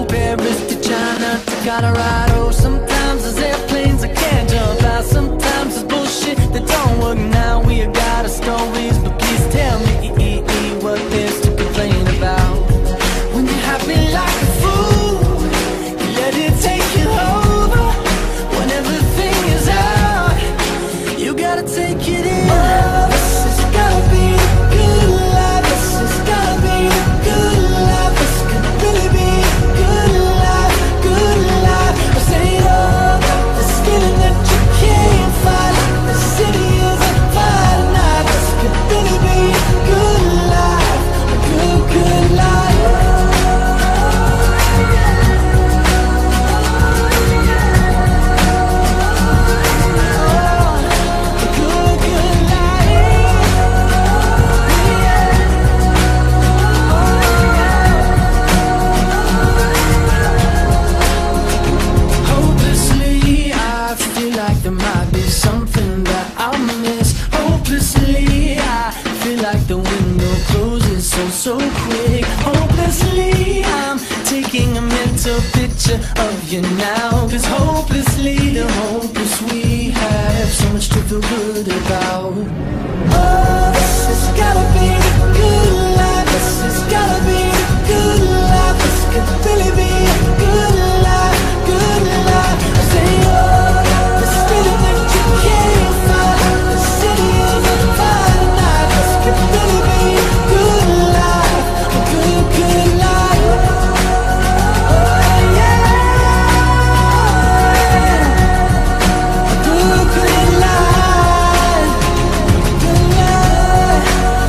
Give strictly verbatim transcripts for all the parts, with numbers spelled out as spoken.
Paris to China to Colorado. Sometimes there's airplanes I can't jump out. Sometimes there's bullshit that don't work. Now we got our stories, but please tell me what there's to complain about. When you're happy like a fool, you let it take you over. When everything is out, you gotta take it in. Oh, this has gotta be the good life. This has gotta be the good life. This could really be a good life, good life. I say it all, this feeling that you can't fight. The city is on fire tonight. This could really be a good life, a good, good life. So quick, hopelessly I'm taking a mental picture of you now. Cause hopelessly the hopeless we have so much to feel good about. Oh, this has gotta be the good life. This has gotta be the good life. This could really be a good life, good life. I say oh, this feeling that you can't fight. The city is on fire tonight. This could really be a good life, a good, good life. Oh yeah, a good, good life, good life.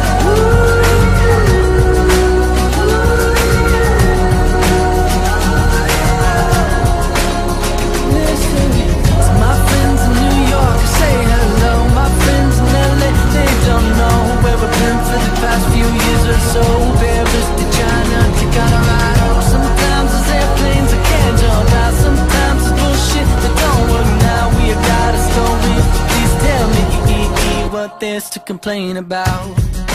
Listen to my friends in New York, say hello. My friends in L A, they don't know where we've been for the past few years or so. Paris to China to Colorado. Sometimes there's airplanes I can't jump out. Sometimes there's bullshit that don't work. Now we got a story. Please tell me what there's to complain about.